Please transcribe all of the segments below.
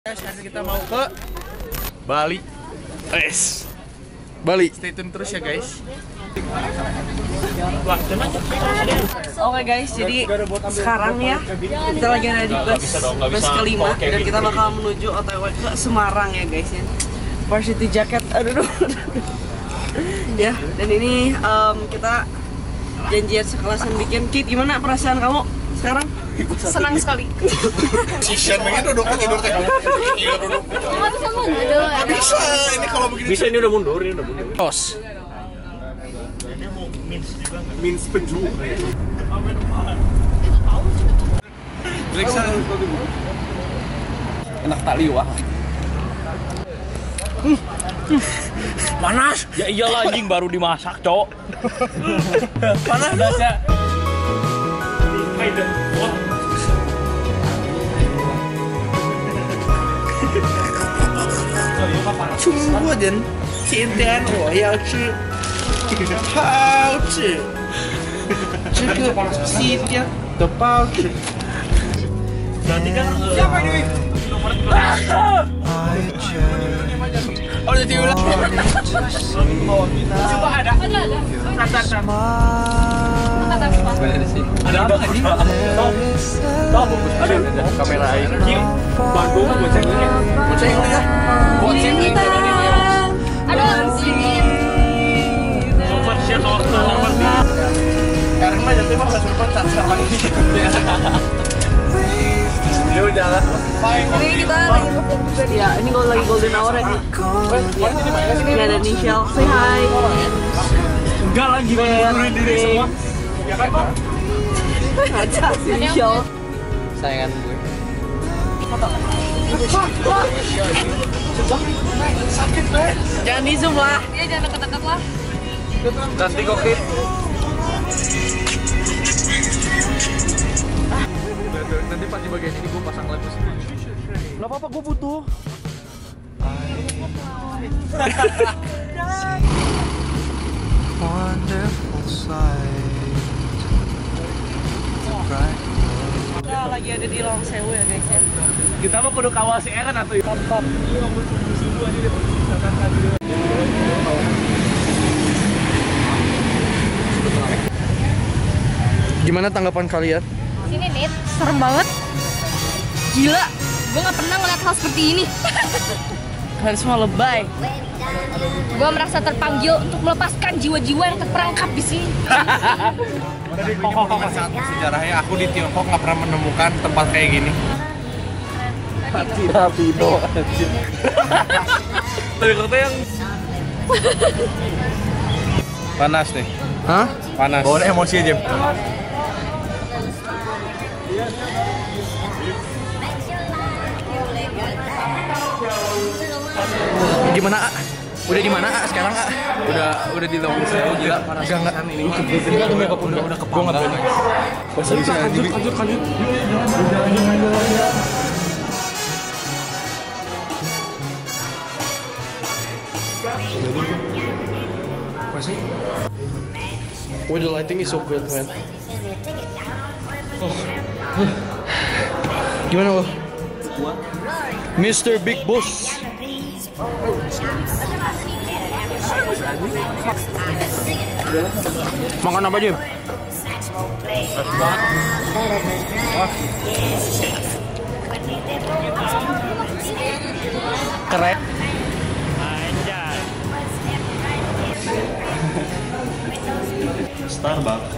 Sekarang kita mau ke Bali. Bali. Stay tune terus ya guys. Oke guys, jadi sekarang ya kita lagi ada di bus kelima dan kita bakal menuju OTW ke Semarang ya guys ya. Varsity jacket, aduh. Ya, dan ini kita janjian sekelasan bikin. Kit, gimana perasaan kamu sekarang? Senang sekali. Sisyan pengen duduk tidur teh. Iya duduk. Bisa mundur. Bisa ini kalau begini. Bisa ini udah mundur, Tos. Ini mau mins peju. enak tak liwah. Panas. Ya iyalah anjing baru dimasak, Cok. Panas dasar. 中国人今天我要吃包子，这个西边的包子。Siapa ini? Oh, udah diulang. Coba ada. Ada apa? Ada kamera ini. Bandung boceng ini. Boceng ini ya. Boceng ini. Ada sini. Super shit order. Karena jadi mah enggak suruh cat sama ini. Ya udah lah. Ini kita lagi ya, ini lagi golden hour ya. Ini ada Nichelle, say hi. Enggak lagi mengururin diri semua. Ya kan, Pak? Ngaca si Nichelle. Sayangan gue. Sakit banget. Jangan di zoom lah. Iya, jangan dekat-dekat lah. Cantik kok, Kit. Nanti pas di bagian ini gue pasang lampu sini. Gak apa-apa, gue butuh. Kita lagi ada di Long Sewu ya guys ya. Kita mah kudu kawal si Eren atau Pam. Gimana tanggapan kalian? Sini nih, serem banget. Gila, gue gak pernah ngeliat hal seperti ini. Kalian semua lebay. Gue merasa terpanggil untuk melepaskan jiwa-jiwa yang terperangkap di sini. Dari satu sejarahnya aku di Tiongkok nggak pernah menemukan tempat kayak gini. Rapido. Tapi kata yang Panas nih. hah? Panas. Bawa emosi aja. Gimana, A? Udah di mana, A? Sekarang, A? Udah di Long Sewu gila panas. Enggak ini. Udah kepala. Lanjut. Masih? Well, the lighting is so good, man. Gimana lo? Mr. Big Boss. Makan apa Jim? Keren. Starbucks.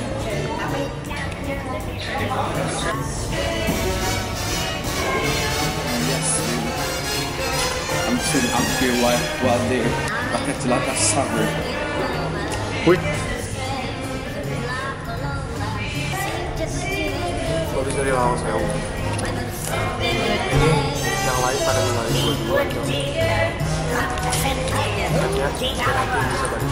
I'm sitting up here while they pakai celana sabar. Wih. Sorry dari awal saya. Ini yang lain pada mulai dua. Ya, bisa balik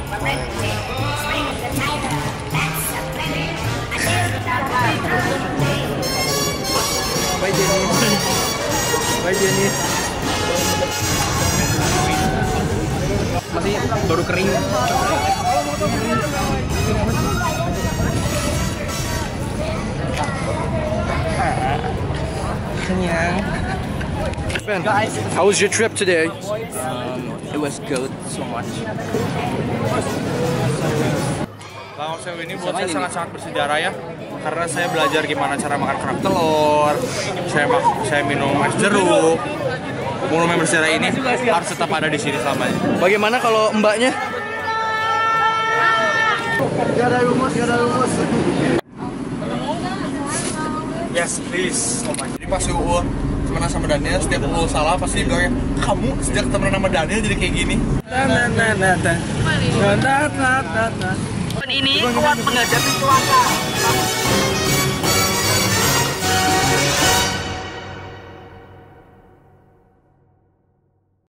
Bye Jenny. Bye Jenny. Masih baru kering. Kenyang. Ben, how was your trip today? It was good so much. Bang Osew ini buat saya sangat-sangat bersejarah ya, karena saya belajar gimana cara makan kerak telur, saya minum es jeruk. Monumen bersejarah ini harus tetap ada di sini selamanya. Bagaimana kalau mbaknya? Gak ada rumus. Yes, please. Jadi pas UU temenan sama Daniel, setiap UU salah pasti bilangnya, kamu sejak temenan sama Daniel jadi kayak gini. Ini kuat menghadapi cuaca.